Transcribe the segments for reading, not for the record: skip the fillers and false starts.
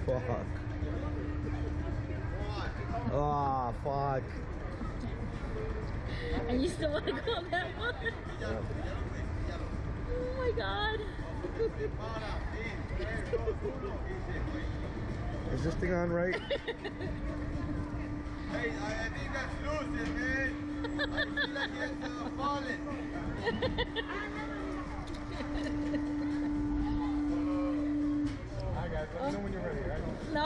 fuck. Oh, fuck. And you still want to go on that one? Yep. Oh my god. Is this thing on right? Hey, I think that's losing, man. I feel like it's falling. Alright guys, let me know when you're ready, right? No.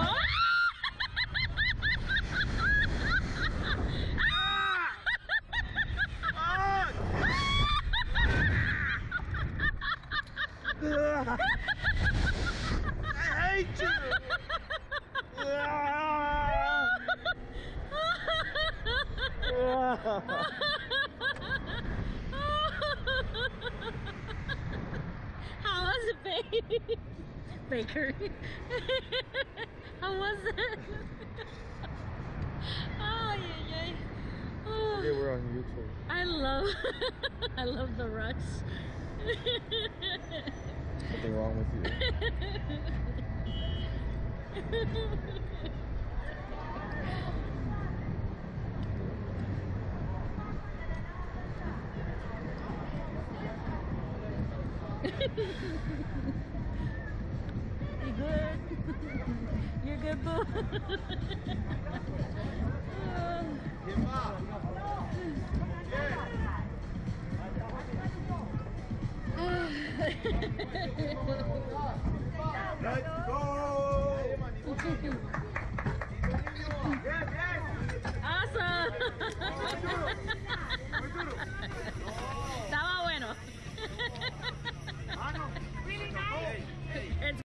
I hate you! How was it, babe? Baker. How was it? Oh, yeah. Oh. Okay, we're on YouTube. I love the rush. Something wrong with you. You good? You're good, boo. Let's go! Awesome!